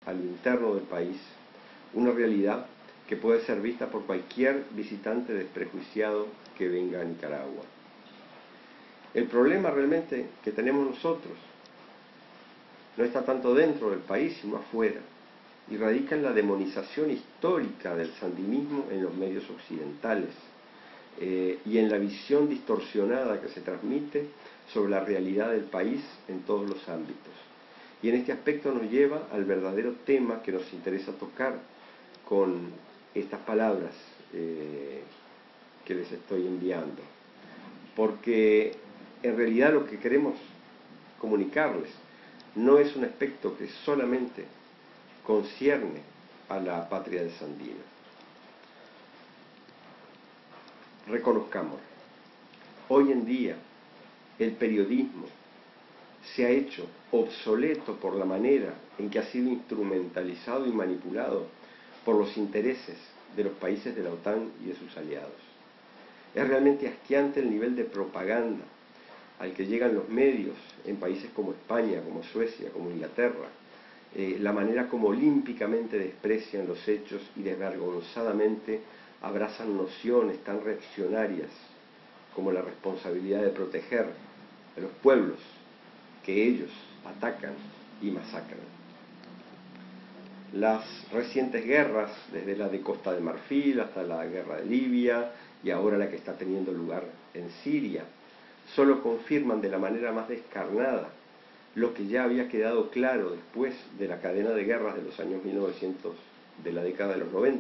a lo interno del país, una realidad que puede ser vista por cualquier visitante desprejuiciado que venga a Nicaragua. El problema realmente que tenemos nosotros no está tanto dentro del país, sino afuera, y radica en la demonización histórica del sandinismo en los medios occidentales y en la visión distorsionada que se transmite sobre la realidad del país en todos los ámbitos. Y en este aspecto nos lleva al verdadero tema que nos interesa tocar con estas palabras que les estoy enviando. Porque en realidad lo que queremos comunicarles no es un aspecto que solamente concierne a la patria de Sandino. Reconozcamos, hoy en día el periodismo se ha hecho obsoleto por la manera en que ha sido instrumentalizado y manipulado por los intereses de los países de la OTAN y de sus aliados. Es realmente asqueante el nivel de propaganda al que llegan los medios en países como España, como Suecia, como Inglaterra, la manera como olímpicamente desprecian los hechos y desvergonzadamente abrazan nociones tan reaccionarias como la responsabilidad de proteger a los pueblos que ellos atacan y masacran. Las recientes guerras, desde la de Costa de Marfil hasta la guerra de Libia y ahora la que está teniendo lugar en Siria, solo confirman de la manera más descarnada lo que ya había quedado claro después de la cadena de guerras de los años 1900, de la década de los 90,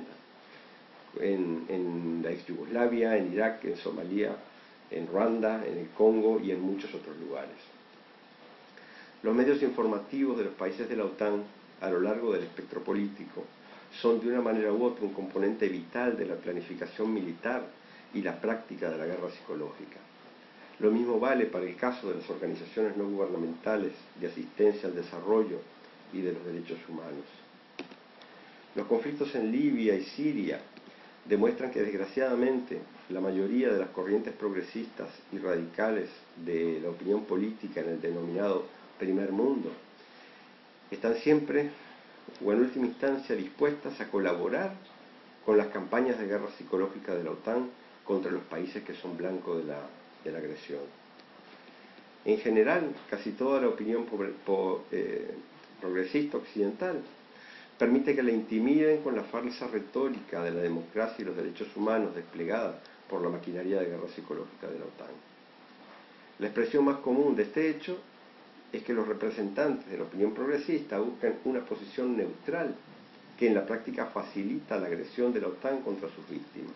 en la ex Yugoslavia, en Irak, en Somalia, en Ruanda, en el Congo y en muchos otros lugares. Los medios informativos de los países de la OTAN a lo largo del espectro político son de una manera u otra un componente vital de la planificación militar y la práctica de la guerra psicológica. Lo mismo vale para el caso de las organizaciones no gubernamentales de asistencia al desarrollo y de los derechos humanos. Los conflictos en Libia y Siria demuestran que desgraciadamente la mayoría de las corrientes progresistas y radicales de la opinión política en el denominado primer mundo están siempre o en última instancia dispuestas a colaborar con las campañas de guerra psicológica de la OTAN contra los países que son blanco de la agresión. En general, casi toda la opinión progresista occidental permite que la intimiden con la falsa retórica de la democracia y los derechos humanos desplegada por la maquinaria de guerra psicológica de la OTAN. La expresión más común de este hecho es que los representantes de la opinión progresista buscan una posición neutral que en la práctica facilita la agresión de la OTAN contra sus víctimas.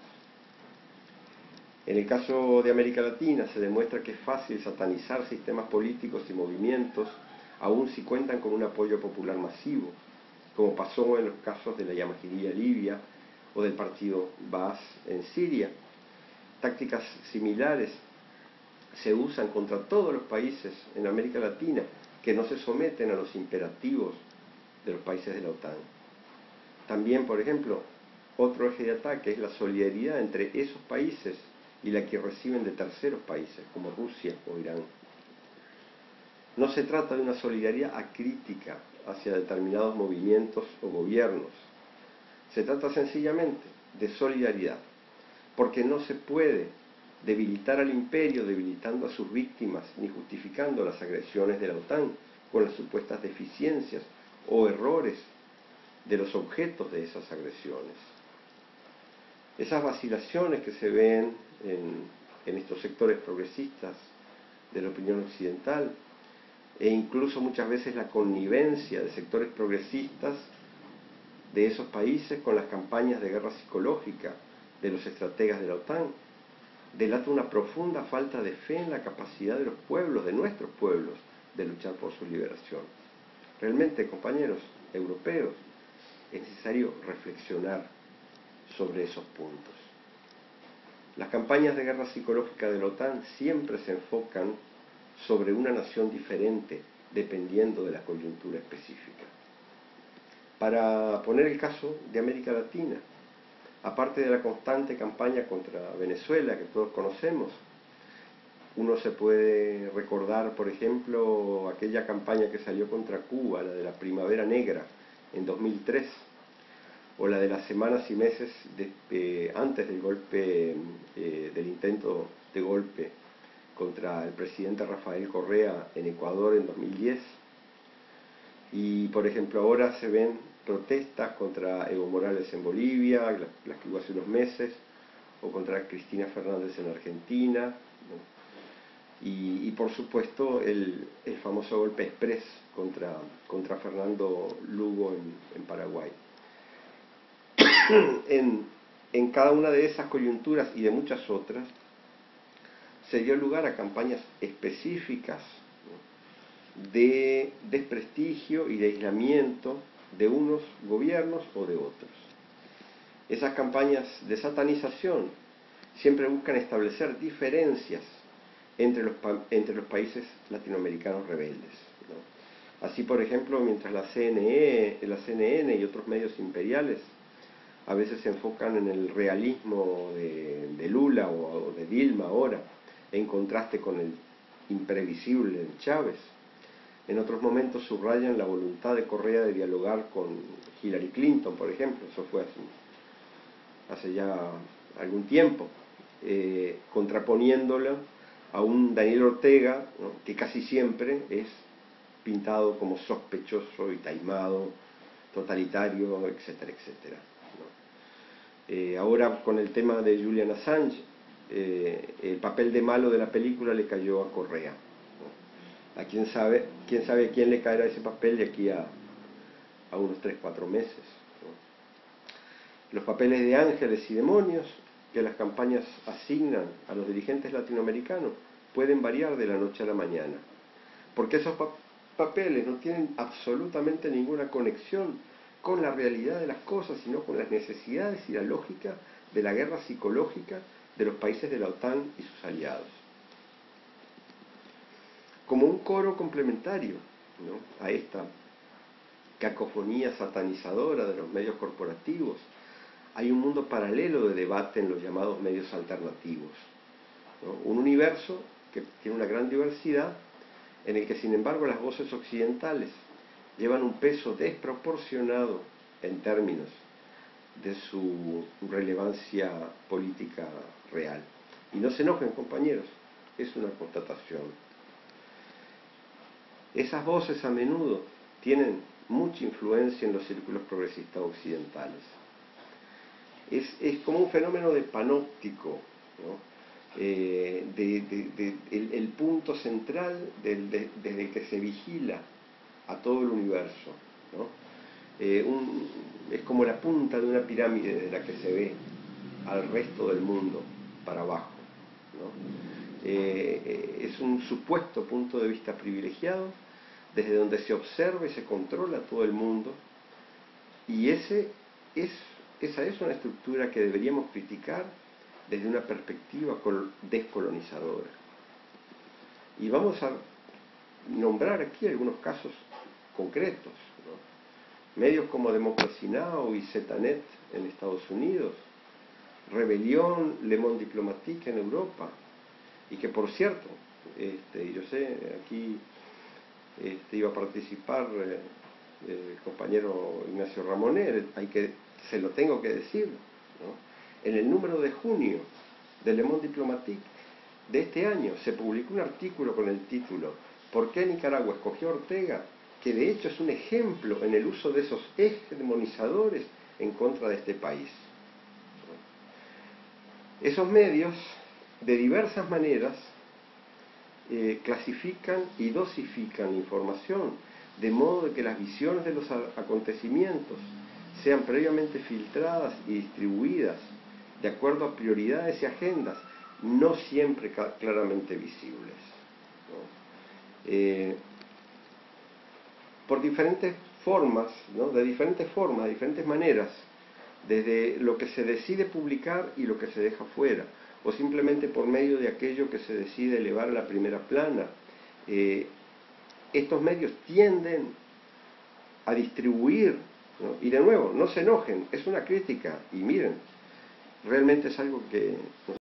En el caso de América Latina se demuestra que es fácil satanizar sistemas políticos y movimientos, aun si cuentan con un apoyo popular masivo, como pasó en los casos de la Yamahiriya libia o del partido Baas en Siria. Tácticas similares se usan contra todos los países en América Latina que no se someten a los imperativos de los países de la OTAN. También, por ejemplo, otro eje de ataque es la solidaridad entre esos países y la que reciben de terceros países, como Rusia o Irán. No se trata de una solidaridad acrítica hacia determinados movimientos o gobiernos. Se trata sencillamente de solidaridad, porque no se puede debilitar al imperio debilitando a sus víctimas ni justificando las agresiones de la OTAN con las supuestas deficiencias o errores de los objetos de esas agresiones. Esas vacilaciones que se ven en estos sectores progresistas de la opinión occidental e incluso muchas veces la connivencia de sectores progresistas de esos países con las campañas de guerra psicológica de los estrategas de la OTAN, delata una profunda falta de fe en la capacidad de los pueblos, de nuestros pueblos, de luchar por su liberación. Realmente, compañeros europeos, es necesario reflexionar sobre esos puntos. Las campañas de guerra psicológica de la OTAN siempre se enfocan sobre una nación diferente, dependiendo de la coyuntura específica. Para poner el caso de América Latina, aparte de la constante campaña contra Venezuela que todos conocemos, uno se puede recordar, por ejemplo, aquella campaña que salió contra Cuba, la de la Primavera Negra, en 2003, o la de las semanas y meses antes del golpe, del intento de golpe contra el presidente Rafael Correa en Ecuador en 2010. Y por ejemplo ahora se ven protestas contra Evo Morales en Bolivia, las que hubo hace unos meses, o contra Cristina Fernández en Argentina, ¿no? Y por supuesto el famoso golpe express contra Fernando Lugo en Paraguay. En cada una de esas coyunturas y de muchas otras se dio lugar a campañas específicas, ¿no?, de desprestigio y de aislamiento de unos gobiernos o de otros. Esas campañas de satanización siempre buscan establecer diferencias entre los países latinoamericanos rebeldes, ¿no? Así, por ejemplo, mientras la CNN y otros medios imperiales a veces se enfocan en el realismo de Lula o de Dilma ahora, en contraste con el imprevisible Chávez, en otros momentos subrayan la voluntad de Correa de dialogar con Hillary Clinton, por ejemplo. Eso fue hace ya algún tiempo, contraponiéndola a un Daniel Ortega, ¿no?, que casi siempre es pintado como sospechoso y taimado, totalitario, etcétera, etcétera, ¿no? Ahora con el tema de Julian Assange, el papel de malo de la película le cayó a Correa, ¿no? A quién sabe a quién le caerá ese papel de aquí a unos 3-4 meses, ¿no? Los papeles de ángeles y demonios que las campañas asignan a los dirigentes latinoamericanos pueden variar de la noche a la mañana, porque esos papeles no tienen absolutamente ninguna conexión con la realidad de las cosas, sino con las necesidades y la lógica de la guerra psicológica de los países de la OTAN y sus aliados. Como un coro complementario, ¿no?, a esta cacofonía satanizadora de los medios corporativos, hay un mundo paralelo de debate en los llamados medios alternativos, ¿no? Un universo que tiene una gran diversidad, en el que sin embargo las voces occidentales llevan un peso desproporcionado en términos de su relevancia política real. Y no se enojen, compañeros, es una constatación. Esas voces a menudo tienen mucha influencia en los círculos progresistas occidentales. Es como un fenómeno de panóptico, ¿no? El punto central desde el que se vigila a todo el universo, ¿no? Es como la punta de una pirámide de la que se ve al resto del mundo para abajo, ¿no? Es un supuesto punto de vista privilegiado desde donde se observa y se controla todo el mundo, y esa es una estructura que deberíamos criticar desde una perspectiva descolonizadora. Y vamos a nombrar aquí algunos casos concretos, ¿no? Medios como Democracy Now! Y ZNet en Estados Unidos, Rebelión, Le Monde Diplomatique en Europa, y que por cierto, yo sé, aquí iba a participar el compañero Ignacio Ramonet, se lo tengo que decir, ¿no? En el número de junio de Le Monde Diplomatique de este año se publicó un artículo con el título ¿Por qué Nicaragua escogió a Ortega?, que de hecho es un ejemplo en el uso de esos hegemonizadores en contra de este país. Esos medios, de diversas maneras, clasifican y dosifican la información, de modo de que las visiones de los acontecimientos sean previamente filtradas y distribuidas de acuerdo a prioridades y agendas, no siempre claramente visibles, ¿no? Por diferentes formas, ¿no?, de diferentes maneras, desde lo que se decide publicar y lo que se deja fuera, o simplemente por medio de aquello que se decide elevar a la primera plana. Estos medios tienden a distribuir, ¿no? Y de nuevo, no se enojen, es una crítica, y miren, realmente es algo que